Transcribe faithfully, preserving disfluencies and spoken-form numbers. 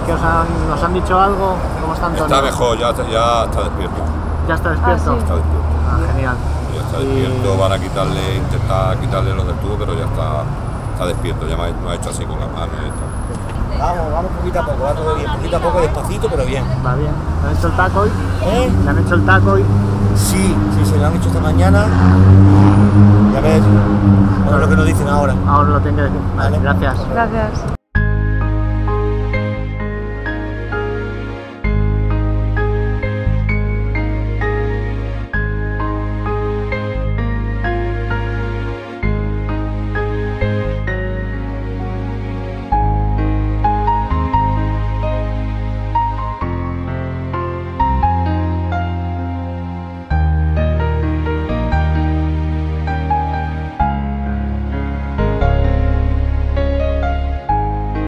¿Qué os han, ¿Nos han dicho algo? ¿Cómo está Antonio? Está mejor, ya, ya está despierto. ¿Ya está despierto? Ah, sí. Está despierto. Ah, genial. Ya está Y- despierto, van a quitarle, intentar quitarle los del tubo, pero ya está, está despierto, ya me ha, me ha hecho así con la mano y tal. Vamos, vamos poquito a poco, va todo bien, poquito a poco, despacito, pero bien. Va bien. ¿Le han hecho el taco hoy? ¿Eh? ¿Le han hecho el taco hoy? Sí, sí, se lo han hecho esta mañana. Y a ver, bueno, lo que nos dicen ahora. Ahora lo tengo que decir. Vale, Vale. gracias. Gracias.